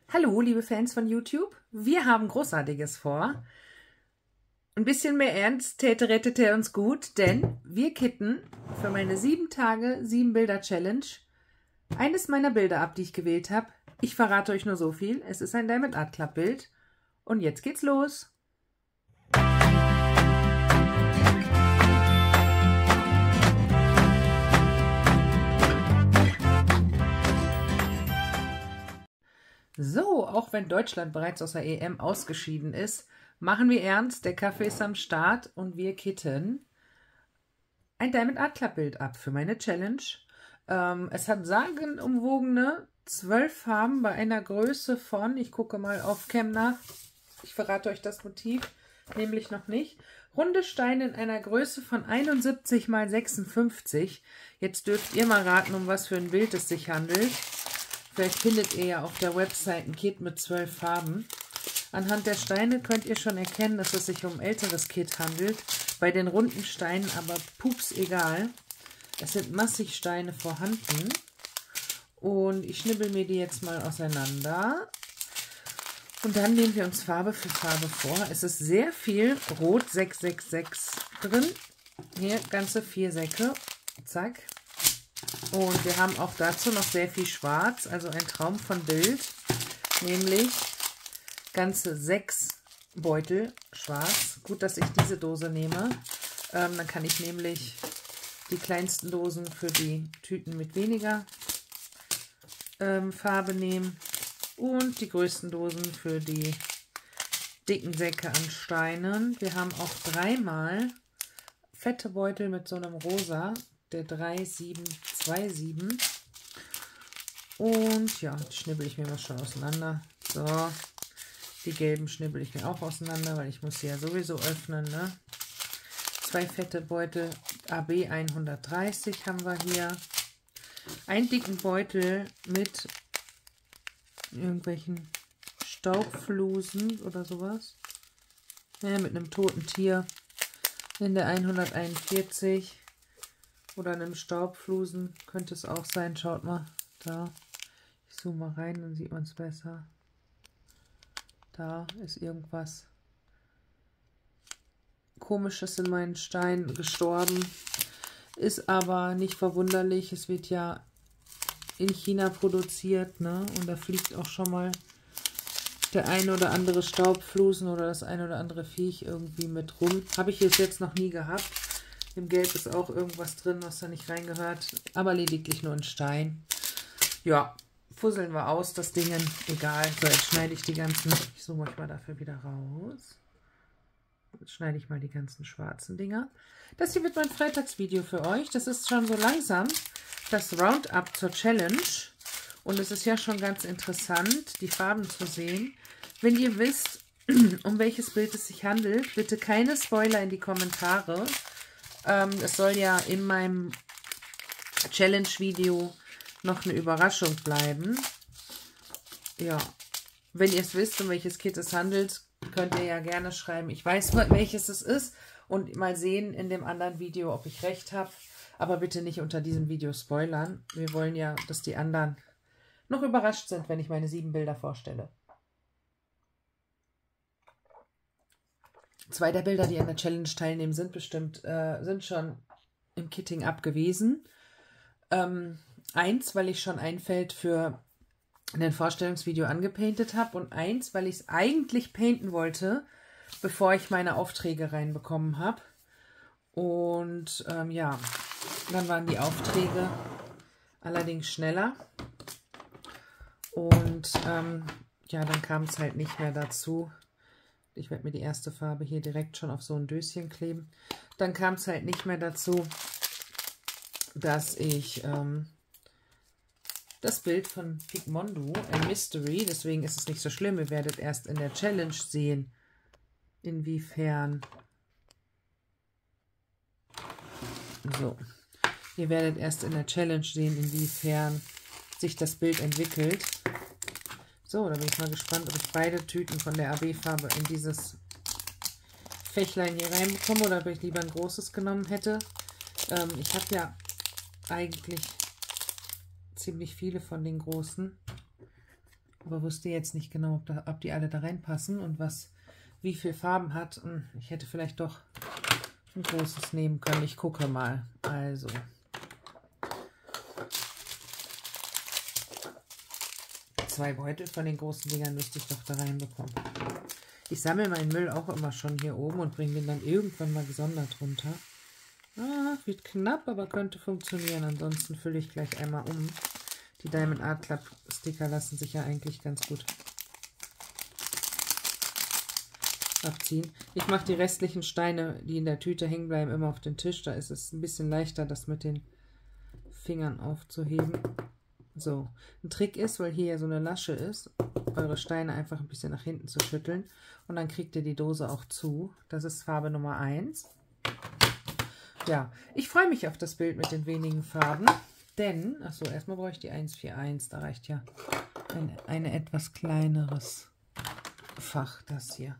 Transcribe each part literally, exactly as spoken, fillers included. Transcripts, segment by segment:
Hallo, liebe Fans von YouTube. Wir haben Großartiges vor. Ein bisschen mehr Ernst täte rettete uns gut, denn wir kitten für meine sieben Tage, sieben Bilder Challenge eines meiner Bilder ab, die ich gewählt habe. Ich verrate euch nur so viel. Es ist ein Diamond Art Club Bild. Und jetzt geht's los. So, auch wenn Deutschland bereits aus der E M ausgeschieden ist, machen wir ernst, der Kaffee ist am Start und wir kitten ein Diamond Art Club Bild ab für meine Challenge. Ähm, es hat sagenumwogene zwölf Farben bei einer Größe von, ich gucke mal auf Cam nach, ich verrate euch das Motiv, nämlich noch nicht, runde Steine in einer Größe von einundsiebzig mal sechsundfünfzig. Jetzt dürft ihr mal raten, um was für ein Bild es sich handelt. Vielleicht findet ihr ja auf der Website ein Kit mit zwölf Farben. Anhand der Steine könnt ihr schon erkennen, dass es sich um ein älteres Kit handelt. Bei den runden Steinen aber pups egal. Es sind massig Steine vorhanden. Und ich schnibbel mir die jetzt mal auseinander. Und dann nehmen wir uns Farbe für Farbe vor. Es ist sehr viel Rot sechs sechs sechs drin. Hier ganze vier Säcke. Zack. Und wir haben auch dazu noch sehr viel Schwarz, also ein Traum von Bild, nämlich ganze sechs Beutel schwarz. Gut, dass ich diese Dose nehme. Ähm, dann kann ich nämlich die kleinsten Dosen für die Tüten mit weniger ähm, Farbe nehmen und die größten Dosen für die dicken Säcke an Steinen. Wir haben auch dreimal fette Beutel mit so einem Rosa, der drei sieben zwei sieben. Und ja, die schnibbel ich mir mal schon auseinander. So, die gelben schnibbel ich mir auch auseinander, weil ich muss sie ja sowieso öffnen, ne? Zwei fette Beutel A B hundertdreißig haben wir hier. Einen dicken Beutel mit irgendwelchen Staubflusen oder sowas. Ja, mit einem toten Tier in der hunderteinundvierzig. Oder einem Staubflusen könnte es auch sein. Schaut mal, da. Ich zoome mal rein, dann sieht man es besser. Da ist irgendwas Komisches in meinen Steinen gestorben. Ist aber nicht verwunderlich. Es wird ja in China produziert, ne? Und da fliegt auch schon mal der ein oder andere Staubflusen oder das ein oder andere Viech irgendwie mit rum. Habe ich jetzt noch nie gehabt. Im Gelb ist auch irgendwas drin, was da nicht reingehört, aber lediglich nur ein Stein. Ja, fusseln wir aus, das Ding, egal. So, jetzt schneide ich die ganzen, ich zoome euch mal dafür wieder raus. Jetzt schneide ich mal die ganzen schwarzen Dinger. Das hier wird mein Freitagsvideo für euch. Das ist schon so langsam das Roundup zur Challenge. Und es ist ja schon ganz interessant, die Farben zu sehen. Wenn ihr wisst, um welches Bild es sich handelt, bitte keine Spoiler in die Kommentare. Ähm, es soll ja in meinem Challenge-Video noch eine Überraschung bleiben. Ja, wenn ihr es wisst, um welches Kit es handelt, könnt ihr ja gerne schreiben, ich weiß, welches es ist und mal sehen in dem anderen Video, ob ich recht habe. Aber bitte nicht unter diesem Video spoilern. Wir wollen ja, dass die anderen noch überrascht sind, wenn ich meine sieben Bilder vorstelle. Zwei der Bilder, die an der Challenge teilnehmen, sind bestimmt, äh, sind schon im Kitting abgewesen. Ähm, eins, weil ich schon ein Feld für ein Vorstellungsvideo angepaintet habe und eins, weil ich es eigentlich painten wollte, bevor ich meine Aufträge reinbekommen habe. Und ähm, ja, dann waren die Aufträge allerdings schneller. Und ähm, ja, dann kam es halt nicht mehr dazu. Ich werde mir die erste Farbe hier direkt schon auf so ein Döschen kleben. Dann kam es halt nicht mehr dazu, dass ich ähm, das Bild von Pigmondo, ein Mystery, deswegen ist es nicht so schlimm, ihr werdet erst in der Challenge sehen, inwiefern, so, ihr werdet erst in der Challenge sehen, inwiefern sich das Bild entwickelt. So, da bin ich mal gespannt, ob ich beide Tüten von der A B-Farbe in dieses Fächlein hier reinbekomme oder ob ich lieber ein großes genommen hätte. Ähm, ich habe ja eigentlich ziemlich viele von den großen. aber wusste jetzt nicht genau, ob, da, ob die alle da reinpassen und was wie viel Farben hat. Und ich hätte vielleicht doch ein großes nehmen können. Ich gucke mal. Also zwei Beutel von den großen Dingern müsste ich doch da reinbekommen. Ich sammle meinen Müll auch immer schon hier oben und bringe den dann irgendwann mal gesondert runter. Ah, wird knapp, aber könnte funktionieren. Ansonsten fülle ich gleich einmal um. Die Diamond Art Club Sticker lassen sich ja eigentlich ganz gut abziehen. Ich mache die restlichen Steine, die in der Tüte hängen bleiben, immer auf den Tisch. Da ist es ein bisschen leichter, das mit den Fingern aufzuheben. So, ein Trick ist, weil hier ja so eine Lasche ist, eure Steine einfach ein bisschen nach hinten zu schütteln und dann kriegt ihr die Dose auch zu. Das ist Farbe Nummer eins. Ja, ich freue mich auf das Bild mit den wenigen Farben, denn, achso, erstmal brauche ich die eins vier eins, da reicht ja ein eine etwas kleineres Fach, das hier.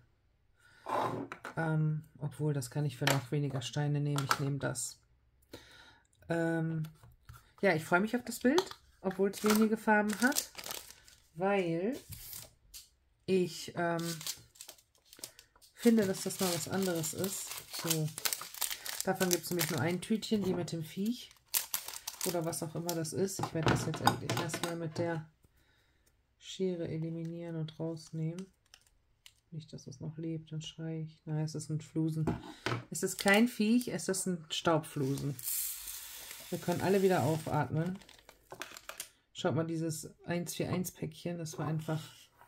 Ähm, obwohl, das kann ich für noch weniger Steine nehmen. Ich nehme das. Ähm, ja, ich freue mich auf das Bild, obwohl es wenige Farben hat, weil ich ähm, finde, dass das mal was anderes ist. So, davon gibt es nämlich nur ein Tütchen, die mit dem Viech oder was auch immer das ist. Ich werde das jetzt endlich erstmal mit der Schere eliminieren und rausnehmen. Nicht, dass es noch lebt, dann schreie ich. Nein, es ist ein Flusen. Es ist kein Viech, es ist ein Staubflusen. Wir können alle wieder aufatmen. Schaut mal, dieses eins vier eins Päckchen, das war einfach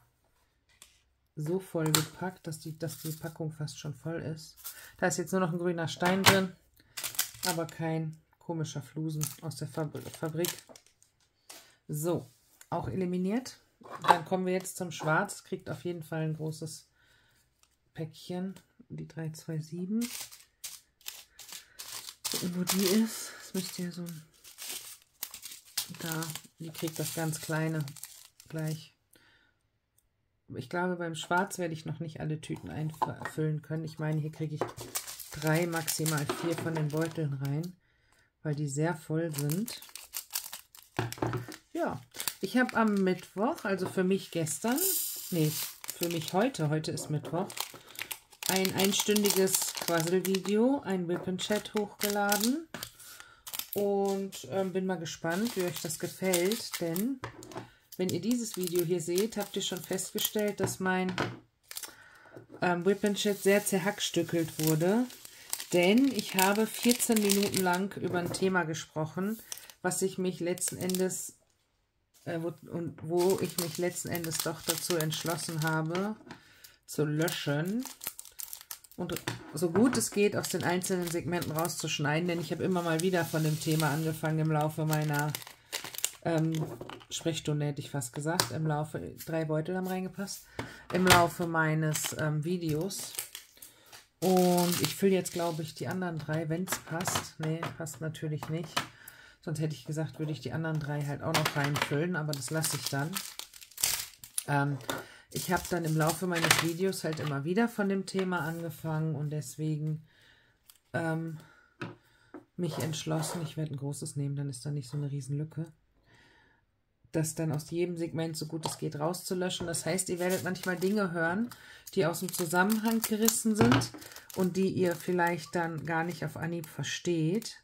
so voll gepackt, dass die, dass die Packung fast schon voll ist. Da ist jetzt nur noch ein grüner Stein drin, aber kein komischer Flusen aus der Fabrik. So, auch eliminiert. Dann kommen wir jetzt zum Schwarz. Kriegt auf jeden Fall ein großes Päckchen. Die drei zwei sieben. Gucken, wo die ist. Das müsste ja so ein... Da, die kriegt das ganz kleine gleich. Ich glaube, beim Schwarz werde ich noch nicht alle Tüten einfüllen können. Ich meine, hier kriege ich drei, maximal vier von den Beuteln rein, weil die sehr voll sind. Ja, ich habe am Mittwoch, also für mich gestern, nee, für mich heute, heute ist Mittwoch, ein einstündiges Quasselvideo, ein Whip and Chat hochgeladen und ähm, bin mal gespannt, wie euch das gefällt, denn wenn ihr dieses Video hier seht, habt ihr schon festgestellt, dass mein ähm, Whip and Chat sehr zerhackstückelt wurde, denn ich habe vierzehn Minuten lang über ein Thema gesprochen, was ich mich letzten Endes äh, wo, und wo ich mich letzten Endes doch dazu entschlossen habe, zu löschen und so gut es geht aus den einzelnen Segmenten rauszuschneiden, denn ich habe immer mal wieder von dem Thema angefangen im Laufe meiner ähm, Sprechstunde, hätte ich fast gesagt, im Laufe, drei Beutel haben reingepasst, im Laufe meines ähm, Videos. Und ich fülle jetzt, glaube ich, die anderen drei, wenn es passt. Nee, passt natürlich nicht. Sonst hätte ich gesagt, würde ich die anderen drei halt auch noch reinfüllen, aber das lasse ich dann. Ähm, ich habe dann im Laufe meines Videos halt immer wieder von dem Thema angefangen und deswegen ähm, mich entschlossen, ich werde ein großes nehmen, dann ist da nicht so eine Riesenlücke, das dann aus jedem Segment so gut es geht rauszulöschen. Das heißt, ihr werdet manchmal Dinge hören, die aus dem Zusammenhang gerissen sind und die ihr vielleicht dann gar nicht auf Anhieb versteht.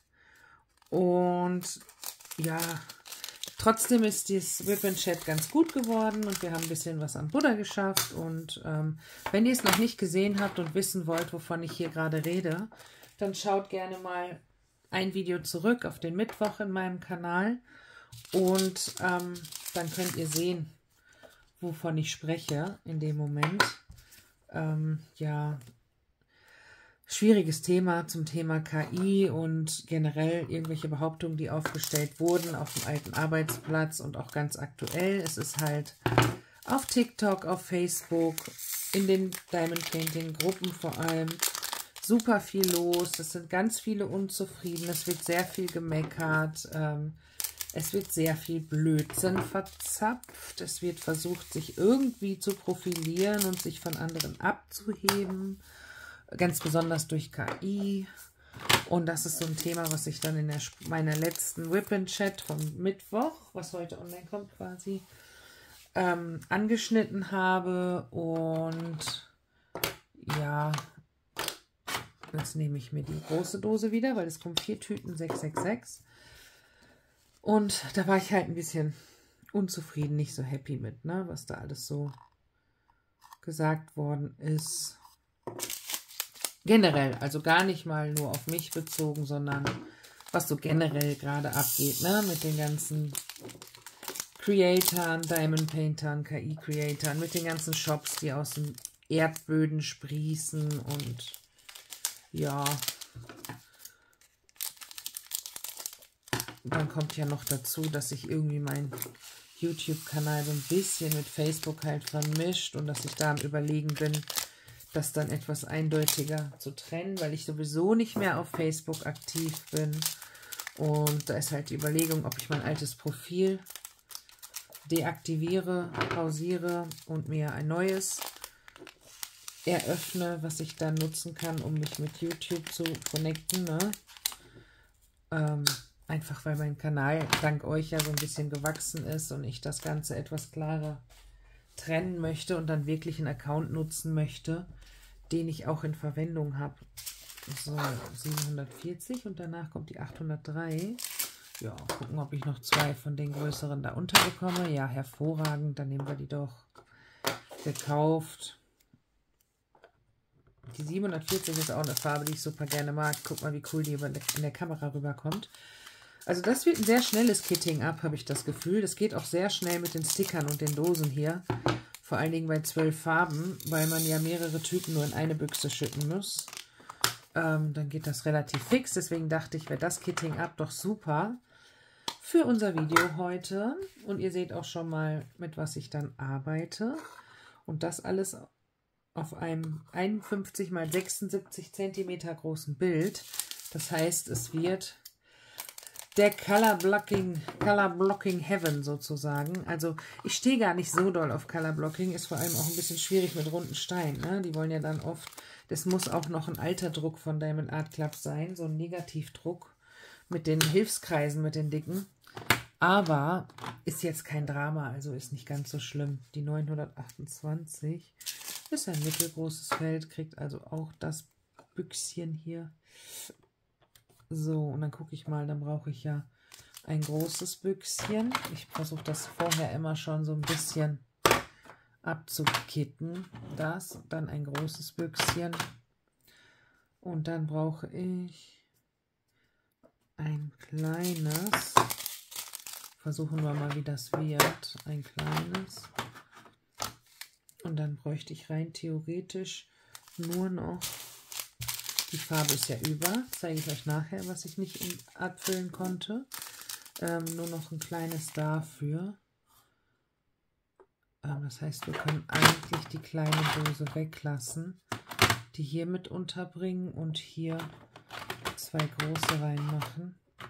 Und ja, trotzdem ist dieses Whip and Chat ganz gut geworden und wir haben ein bisschen was am Buddha geschafft. Und ähm, wenn ihr es noch nicht gesehen habt und wissen wollt, wovon ich hier gerade rede, dann schaut gerne mal ein Video zurück auf den Mittwoch in meinem Kanal. Und ähm, dann könnt ihr sehen, wovon ich spreche in dem Moment. Ähm, ja, schwieriges Thema zum Thema K I und generell irgendwelche Behauptungen, die aufgestellt wurden auf dem alten Arbeitsplatz und auch ganz aktuell. Es ist halt auf TikTok, auf Facebook, in den Diamond Painting Gruppen vor allem super viel los. Es sind ganz viele unzufrieden. Es wird sehr viel gemeckert. Ähm, Es wird sehr viel Blödsinn verzapft. Es wird versucht, sich irgendwie zu profilieren und sich von anderen abzuheben. Ganz besonders durch K I. Und das ist so ein Thema, was ich dann in der, meiner letzten Whip and Chat vom Mittwoch, was heute online kommt quasi, ähm, angeschnitten habe. Und ja, jetzt nehme ich mir die große Dose wieder, weil es kommen vier Tüten, sechs sechs sechs. Und da war ich halt ein bisschen unzufrieden, nicht so happy mit, ne, was da alles so gesagt worden ist. Generell, also gar nicht mal nur auf mich bezogen, sondern was so generell gerade abgeht, ne, mit den ganzen Creatoren, Diamond Paintern, K I-Creatoren, mit den ganzen Shops, die aus den Erdböden sprießen und ja, dann kommt ja noch dazu, dass ich irgendwie meinen YouTube-Kanal so ein bisschen mit Facebook halt vermischt und dass ich da am Überlegen bin, das dann etwas eindeutiger zu trennen, weil ich sowieso nicht mehr auf Facebook aktiv bin. Und da ist halt die Überlegung, ob ich mein altes Profil deaktiviere, pausiere und mir ein neues eröffne, was ich dann nutzen kann, um mich mit YouTube zu connecten, ne? Ähm, einfach weil mein Kanal dank euch ja so ein bisschen gewachsen ist und ich das Ganze etwas klarer trennen möchte und dann wirklich einen Account nutzen möchte, den ich auch in Verwendung habe. So, siebenhundertvierzig und danach kommt die achthundertdrei. Ja, gucken, ob ich noch zwei von den größeren da unterbekomme. Ja, hervorragend, dann nehmen wir die doch. Gekauft. Die siebenhundertvierzig ist auch eine Farbe, die ich super gerne mag. Guck mal, wie cool die in der Kamera rüberkommt. Also das wird ein sehr schnelles Kitting-Up, habe ich das Gefühl. Das geht auch sehr schnell mit den Stickern und den Dosen hier. Vor allen Dingen bei zwölf Farben, weil man ja mehrere Tüten nur in eine Büchse schütten muss. Ähm, dann geht das relativ fix. Deswegen dachte ich, wäre das Kitting-Up doch super für unser Video heute. Und ihr seht auch schon mal, mit was ich dann arbeite. Und das alles auf einem einundfünfzig mal sechsundsiebzig Zentimeter großen Bild. Das heißt, es wird der Color Blocking, Color Blocking Heaven sozusagen. Also ich stehe gar nicht so doll auf Color Blocking, ist vor allem auch ein bisschen schwierig mit runden Steinen, ne? Die wollen ja dann oft, das muss auch noch ein alter Druck von Diamond Art Club sein, so ein Negativdruck mit den Hilfskreisen, mit den dicken. Aber ist jetzt kein Drama, also ist nicht ganz so schlimm. Die neunhundertachtundzwanzig ist ein mittelgroßes Feld, kriegt also auch das Büchschen hier. So, und dann gucke ich mal, dann brauche ich ja ein großes Büchschen. Ich versuche das vorher immer schon so ein bisschen abzukitten. Das, dann ein großes Büchschen. Und dann brauche ich ein kleines. Versuchen wir mal, wie das wird. Ein kleines. Und dann bräuchte ich rein theoretisch nur noch, die Farbe ist ja über, zeige ich euch nachher, was ich nicht abfüllen konnte. Ähm, nur noch ein kleines dafür. Ähm, das heißt, wir können eigentlich die kleine Dose weglassen, die hier mit unterbringen und hier zwei große reinmachen.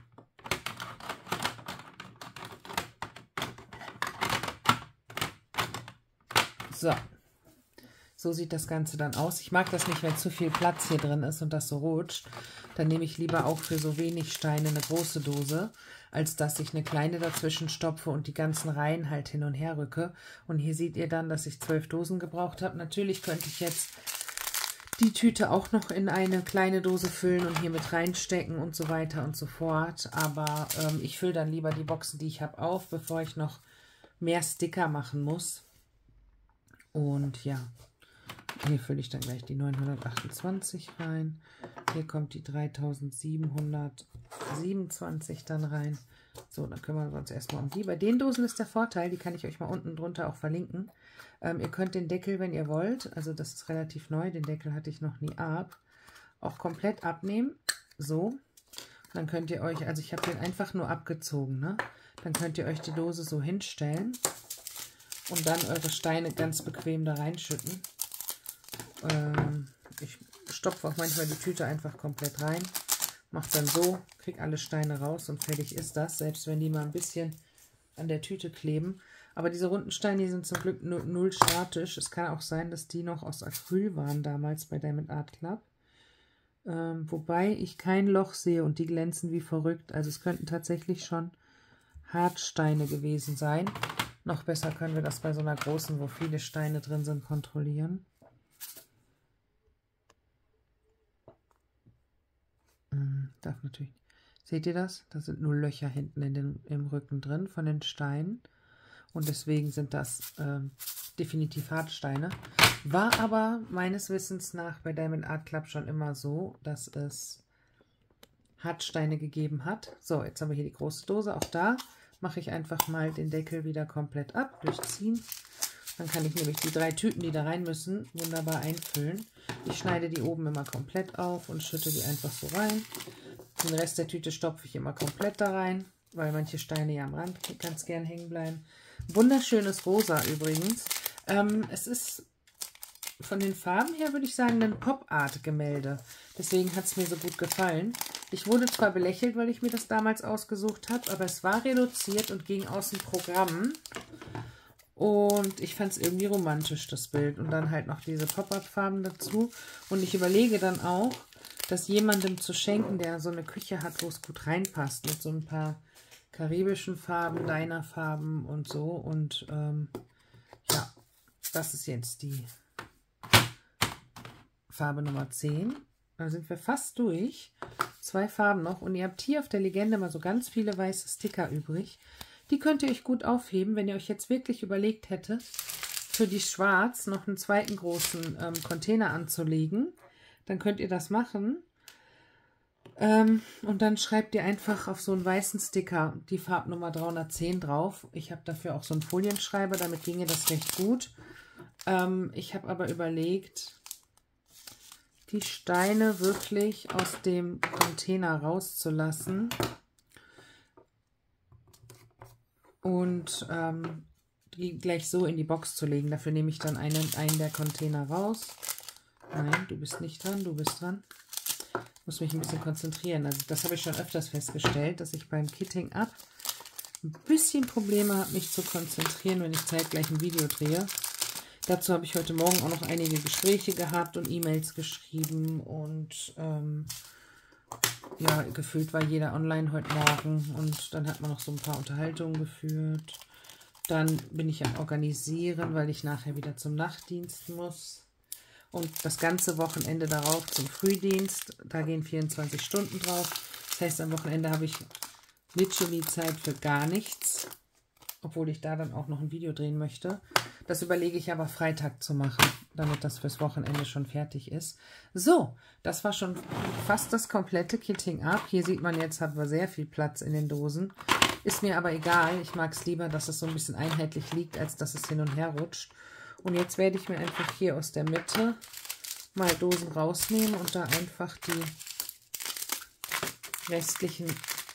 So, so sieht das Ganze dann aus. Ich mag das nicht, wenn zu viel Platz hier drin ist und das so rutscht. Dann nehme ich lieber auch für so wenig Steine eine große Dose, als dass ich eine kleine dazwischen stopfe und die ganzen Reihen halt hin und her rücke. Und hier seht ihr dann, dass ich zwölf Dosen gebraucht habe. Natürlich könnte ich jetzt die Tüte auch noch in eine kleine Dose füllen und hier mit reinstecken und so weiter und so fort. Aber ähm, ich fülle dann lieber die Boxen, die ich habe, auf, bevor ich noch mehr Sticker machen muss. Und ja, hier fülle ich dann gleich die neunhundertachtundzwanzig rein. Hier kommt die dreitausendsiebenhundertsiebenundzwanzig dann rein. So, dann kümmern wir uns erstmal um die. Bei den Dosen ist der Vorteil, die kann ich euch mal unten drunter auch verlinken. Ähm, ihr könnt den Deckel, wenn ihr wollt, also das ist relativ neu, den Deckel hatte ich noch nie ab, auch komplett abnehmen. So, dann könnt ihr euch, also ich habe den einfach nur abgezogen, ne? Dann könnt ihr euch die Dose so hinstellen und dann eure Steine ganz bequem da reinschütten. Ähm, ich stopfe auch manchmal die Tüte einfach komplett rein, mache dann so, kriege alle Steine raus und fertig ist das, selbst wenn die mal ein bisschen an der Tüte kleben. Aber diese runden Steine, die sind zum Glück null statisch. Es kann auch sein, dass die noch aus Acryl waren damals bei Diamond Art Club. Ähm, wobei ich kein Loch sehe und die glänzen wie verrückt. Also es könnten tatsächlich schon Hartsteine gewesen sein. Noch besser können wir das bei so einer großen, wo viele Steine drin sind, kontrollieren. Hm, darf natürlich. Seht ihr das? Da sind nur Löcher hinten in den, im Rücken drin von den Steinen. Und deswegen sind das äh, definitiv Hartsteine. War aber meines Wissens nach bei Diamond Art Club schon immer so, dass es Hartsteine gegeben hat. So, jetzt haben wir hier die große Dose. Auch da mache ich einfach mal den Deckel wieder komplett ab, durchziehen. Dann kann ich nämlich die drei Tüten, die da rein müssen, wunderbar einfüllen. Ich schneide die oben immer komplett auf und schütte die einfach so rein. Den Rest der Tüte stopfe ich immer komplett da rein, weil manche Steine ja am Rand ganz gern hängen bleiben. Wunderschönes Rosa übrigens. Ähm, es ist von den Farben her, würde ich sagen, ein Pop-Art-Gemälde. Deswegen hat es mir so gut gefallen. Ich wurde zwar belächelt, weil ich mir das damals ausgesucht habe, aber es war reduziert und ging aus dem Programm. Und ich fand es irgendwie romantisch, das Bild. Und dann halt noch diese Pop-Up-Farben dazu. Und ich überlege dann auch, das jemandem zu schenken, der so eine Küche hat, wo es gut reinpasst. Mit so ein paar karibischen Farben, Diner-Farben und so. Und ähm, ja, das ist jetzt die Farbe Nummer zehn. Da sind wir fast durch. Zwei Farben noch. Und ihr habt hier auf der Legende mal so ganz viele weiße Sticker übrig. Die könnt ihr euch gut aufheben, wenn ihr euch jetzt wirklich überlegt hättet, für die Schwarz noch einen zweiten großen ähm, Container anzulegen. Dann könnt ihr das machen. Ähm, und dann schreibt ihr einfach auf so einen weißen Sticker die Farbnummer dreihundertzehn drauf. Ich habe dafür auch so einen Folienschreiber, damit ginge das recht gut. Ähm, ich habe aber überlegt, die Steine wirklich aus dem Container rauszulassen und ähm, die gleich so in die Box zu legen. Dafür nehme ich dann einen, einen der Container raus. Nein, du bist nicht dran, du bist dran. Ich muss mich ein bisschen konzentrieren. Also das habe ich schon öfters festgestellt, dass ich beim Kitting Up ein bisschen Probleme habe, mich zu konzentrieren, wenn ich zeitgleich ein Video drehe. Dazu habe ich heute Morgen auch noch einige Gespräche gehabt und E-Mails geschrieben und ähm, ja, gefühlt war jeder online heute Morgen und dann hat man noch so ein paar Unterhaltungen geführt. Dann bin ich am Organisieren, weil ich nachher wieder zum Nachtdienst muss. Und das ganze Wochenende darauf zum Frühdienst. Da gehen vierundzwanzig Stunden drauf. Das heißt, am Wochenende habe ich literally Zeit für gar nichts. Obwohl ich da dann auch noch ein Video drehen möchte. Das überlege ich aber Freitag zu machen, damit das fürs Wochenende schon fertig ist. So, das war schon fast das komplette Kitting Up. Hier sieht man jetzt, hat wir sehr viel Platz in den Dosen. Ist mir aber egal. Ich mag es lieber, dass es so ein bisschen einheitlich liegt, als dass es hin und her rutscht. Und jetzt werde ich mir einfach hier aus der Mitte mal Dosen rausnehmen und da einfach die restlichen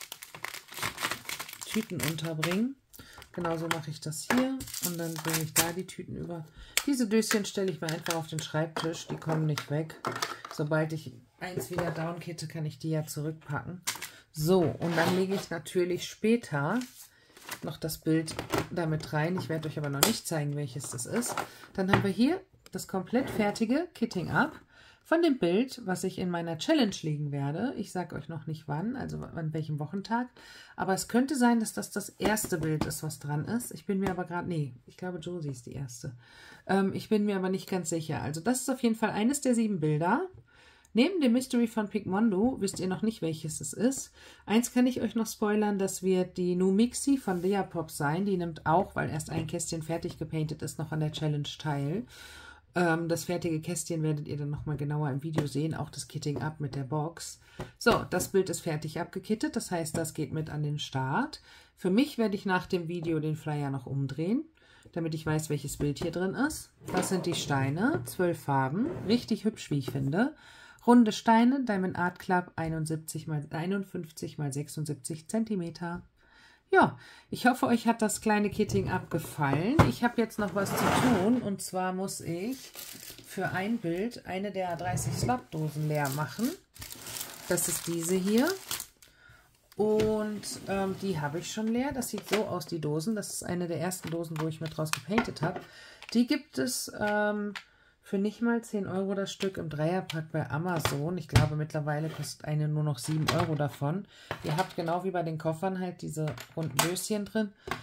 Tüten unterbringen. Genauso mache ich das hier und dann bringe ich da die Tüten über. Diese Döschen stelle ich mir einfach auf den Schreibtisch, die kommen nicht weg. Sobald ich eins wieder downkitte, kann ich die ja zurückpacken. So, und dann lege ich natürlich später noch das Bild damit rein. Ich werde euch aber noch nicht zeigen, welches das ist. Dann haben wir hier das komplett fertige Kitting Up von dem Bild, was ich in meiner Challenge legen werde. Ich sage euch noch nicht wann, also an welchem Wochentag. Aber es könnte sein, dass das das erste Bild ist, was dran ist. Ich bin mir aber gerade, nee, ich glaube Josie ist die erste. Ähm, ich bin mir aber nicht ganz sicher. Also das ist auf jeden Fall eines der sieben Bilder. Neben dem Mystery von Pigmondo wisst ihr noch nicht, welches es ist. Eins kann ich euch noch spoilern, das wird die Numixi von Leapop sein. Die nimmt auch, weil erst ein Kästchen fertig gepainted ist, noch an der Challenge teil. Ähm, das fertige Kästchen werdet ihr dann nochmal genauer im Video sehen, auch das Kitting Up mit der Box. So, das Bild ist fertig abgekittet, das heißt, das geht mit an den Start. Für mich werde ich nach dem Video den Flyer noch umdrehen, damit ich weiß, welches Bild hier drin ist. Das sind die Steine, zwölf Farben, richtig hübsch, wie ich finde. Runde Steine, Diamond Art Club, einundsiebzig mal einundfünfzig mal sechsundsiebzig Zentimeter. Ja, ich hoffe, euch hat das kleine Kitting Up gefallen. Ich habe jetzt noch was zu tun und zwar muss ich für ein Bild eine der dreißig Slot-Dosen leer machen. Das ist diese hier und ähm, die habe ich schon leer. Das sieht so aus, die Dosen. Das ist eine der ersten Dosen, wo ich mit draus gepaintet habe. Die gibt es ähm, für nicht mal zehn Euro das Stück im Dreierpack bei Amazon. Ich glaube, mittlerweile kostet eine nur noch sieben Euro davon. Ihr habt genau wie bei den Koffern halt diese runden Döschen drin.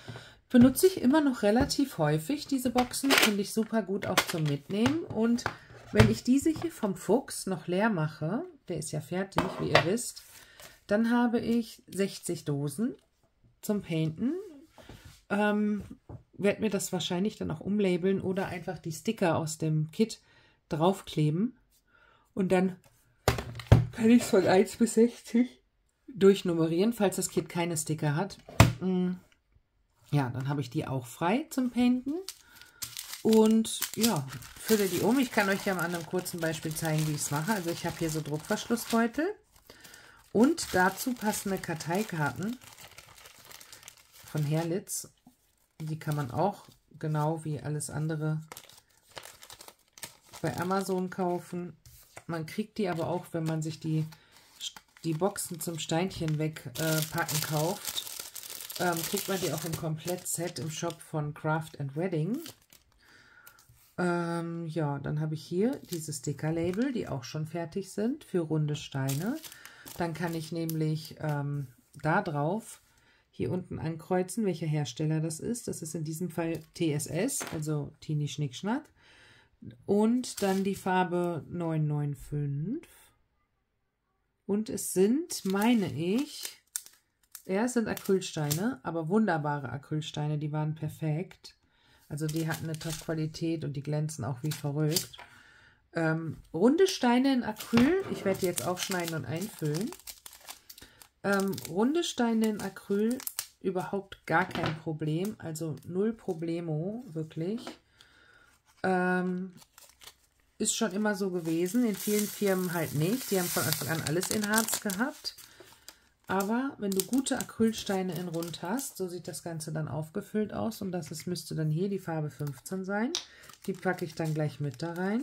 Benutze ich immer noch relativ häufig. Diese Boxen finde ich super gut auch zum Mitnehmen. Und wenn ich diese hier vom Fuchs noch leer mache, der ist ja fertig, wie ihr wisst, dann habe ich sechzig Dosen zum Painten. Ähm, werde mir das wahrscheinlich dann auch umlabeln oder einfach die Sticker aus dem Kit draufkleben. Und dann kann ich es von eins bis sechzig durchnummerieren, falls das Kit keine Sticker hat. Ja, dann habe ich die auch frei zum Painten. Und ja, fülle die um. Ich kann euch ja mal an einem kurzen Beispiel zeigen, wie ich es mache. Also ich habe hier so Druckverschlussbeutel und dazu passende Karteikarten von Herlitz. Die kann man auch genau wie alles andere bei Amazon kaufen. Man kriegt die aber auch, wenn man sich die, die Boxen zum Steinchen wegpacken äh, kauft, ähm, kriegt man die auch im Komplettset im Shop von Craft and Wedding. Ähm, ja, dann habe ich hier diese Sticker-Label, die auch schon fertig sind für runde Steine. Dann kann ich nämlich ähm, da drauf hier unten ankreuzen, welcher Hersteller das ist. Das ist in diesem Fall T S S, also Tini Schnickschnack. Und dann die Farbe neun neun fünf. Und es sind, meine ich, ja, es sind Acrylsteine, aber wunderbare Acrylsteine, die waren perfekt. Also die hatten eine Top-Qualität und die glänzen auch wie verrückt. Ähm, runde Steine in Acryl, ich werde die jetzt aufschneiden und einfüllen. Ähm, runde Steine in Acryl, überhaupt gar kein Problem, also null Problemo, wirklich. Ähm, ist schon immer so gewesen, in vielen Firmen halt nicht. Die haben von Anfang an alles in Harz gehabt. Aber wenn du gute Acrylsteine in Rund hast, so sieht das Ganze dann aufgefüllt aus. Und das ist, müsste dann hier die Farbe fünfzehn sein. Die packe ich dann gleich mit da rein.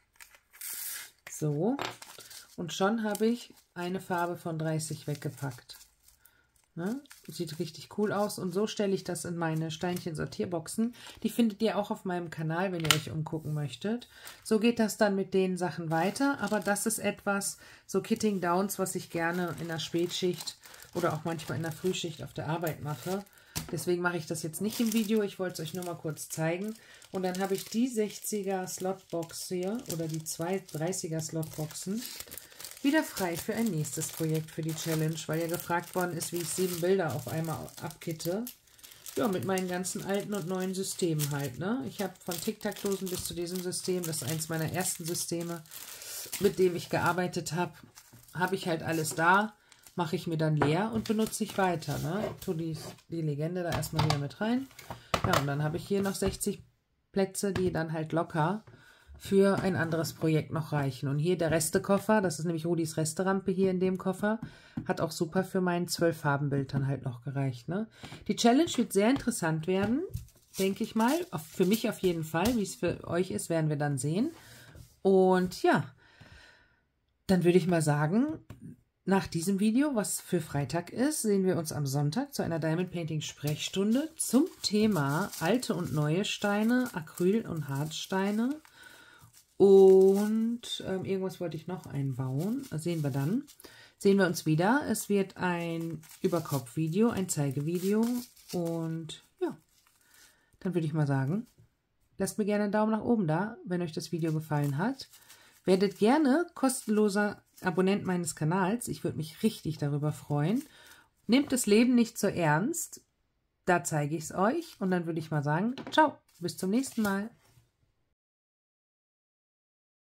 So. Und schon habe ich eine Farbe von dreißig weggepackt. Ne? Sieht richtig cool aus. Und so stelle ich das in meine Steinchen-Sortierboxen. Die findet ihr auch auf meinem Kanal, wenn ihr euch umgucken möchtet. So geht das dann mit den Sachen weiter. Aber das ist etwas, so Kitting Downs, was ich gerne in der Spätschicht oder auch manchmal in der Frühschicht auf der Arbeit mache. Deswegen mache ich das jetzt nicht im Video. Ich wollte es euch nur mal kurz zeigen. Und dann habe ich die sechziger Slotbox hier oder die zwei dreißiger Slotboxen wieder frei für ein nächstes Projekt für die Challenge, weil ja gefragt worden ist, wie ich sieben Bilder auf einmal abkitte. Ja, mit meinen ganzen alten und neuen Systemen halt, ne? Ich habe von Tic-Tac-Dosen bis zu diesem System, das ist eins meiner ersten Systeme, mit dem ich gearbeitet habe, habe ich halt alles da, mache ich mir dann leer und benutze ich weiter, ne? Ich tue die, die Legende da erstmal wieder mit rein. Ja, und dann habe ich hier noch sechzig Plätze, die dann halt locker für ein anderes Projekt noch reichen. Und hier der Restekoffer, das ist nämlich Rudis Resterampe hier in dem Koffer, hat auch super für mein zwölf Farbenbild dann halt noch gereicht. Ne? Die Challenge wird sehr interessant werden, denke ich mal. Für mich auf jeden Fall. Wie es für euch ist, werden wir dann sehen. Und ja, dann würde ich mal sagen, nach diesem Video, was für Freitag ist, sehen wir uns am Sonntag zu einer Diamond Painting Sprechstunde zum Thema alte und neue Steine, Acryl- und Harzsteine. Und ähm, irgendwas wollte ich noch einbauen. Das sehen wir dann. Sehen wir uns wieder. Es wird ein Überkopf-Video, ein Zeigevideo. Und ja, dann würde ich mal sagen, lasst mir gerne einen Daumen nach oben da, wenn euch das Video gefallen hat. Werdet gerne kostenloser Abonnent meines Kanals. Ich würde mich richtig darüber freuen. Nehmt das Leben nicht so ernst. Da zeige ich es euch. Und dann würde ich mal sagen, ciao, bis zum nächsten Mal.